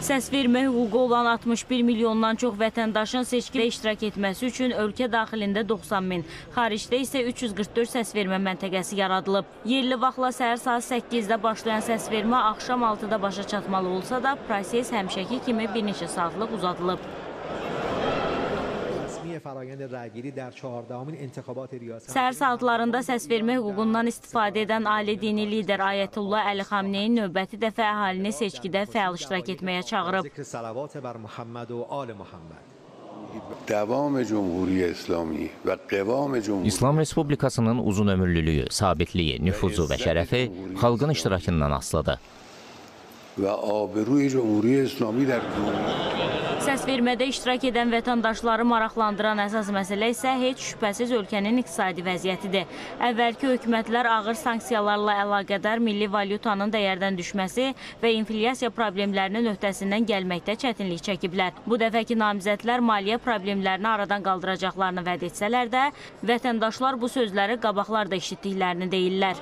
Səs vermə hüququ olan 61 milyondan çox vətəndaşın seçkidə iştirak etməsi üçün ölkə daxilində 90 min, xaricdə isə 344 səsvermə məntəqəsi yaradılıb. Yerli vaxtla səhər saat 8-də başlayan səsvermə axşam 6-da başa çatmalı olsa da, proses həmişəki kimi bir neçə saatlıq uzadılıb. Səhər saatlarında səsvermə hüququndan istifadə edən ali dini lider Ayətullah Əli Xamneyi növbəti dəfə əhalini seçkidə fəal iştirak etməyə çağırıb. İslam Respublikasının uzunömürlülüyü, sabitliyi, nüfuzu və şərəfi xalqın iştirakından asılıdır. Səsvermədə iştirak edən vətəndaşları maraqlandıran əsas məsələ isə heç şübhəsiz ölkənin iqtisadi vəziyyətidir. Əvvəlki hökumətlər ağır sanksiyalarla əlaqədar milli valyutanın dəyərdən düşməsi və inflyasiya problemlərinin öhdəsindən gəlməkdə çətinlik çəkiblər. Bu dəfəki namizədlər maliyyə problemlərini aradan qaldıracaqlarını vəd etsələr də, vətəndaşlar bu sözləri qabaqlarda eşitdiklərini deyirlər.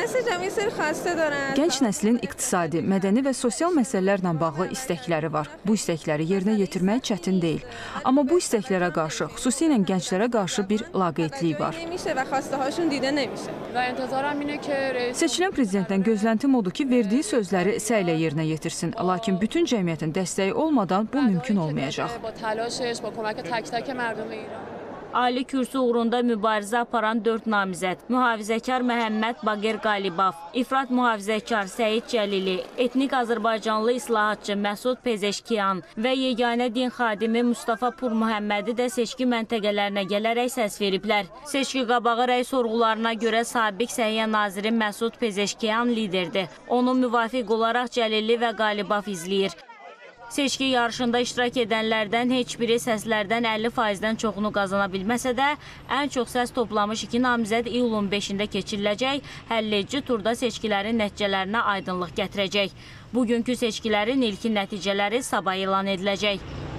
Gənc nəslin iqtisadi, mədəni və sosial məsələlərlə bağlı istəkləri var. Bu istəkləri yerinə yetirmək çətin deyil. Amma bu istəklərə qarşı, xüsusilə gənclərə qarşı bir laqeydlik var. Seçilən prezidentdən gözləntim odur ki, verdiyi sözləri səylə yerinə yetirsin. Lakin bütün cəmiyyətin dəstəyi olmadan bu mümkün olmayacaq. Ali kürsü uğrunda mübarizə aparan 4 namizəd, mühafizəkar Məhəmməd Baqir Qalibov, İfrat mühafizəkar Səid Cəlili, etnik Azərbaycanlı islahatçı Məsud Pezeşkiyan və yeganə din xadimi Mustafa Pur Muhəmmədi də seçki məntəqələrinə gələrək səs veriblər. Seçki qabağı rəy sorğularına görə sabiq Səhiyyə naziri Məsud Pezeşkiyan liderdir. Onu müvafiq olaraq Cəlili və Qalibov izləyir. Seçki yarışında iştirak edənlərdən heç biri səslərdən 50%-dən çoxunu qazana bilməsə də, ən çox səs toplamış 2 namizəd iyulun 5-də keçiriləcək, həlledici turda seçkilərin nəticələrinə aydınlıq gətirəcək. Bugünkü seçkilərin ilkin nəticələri sabah elan ediləcək.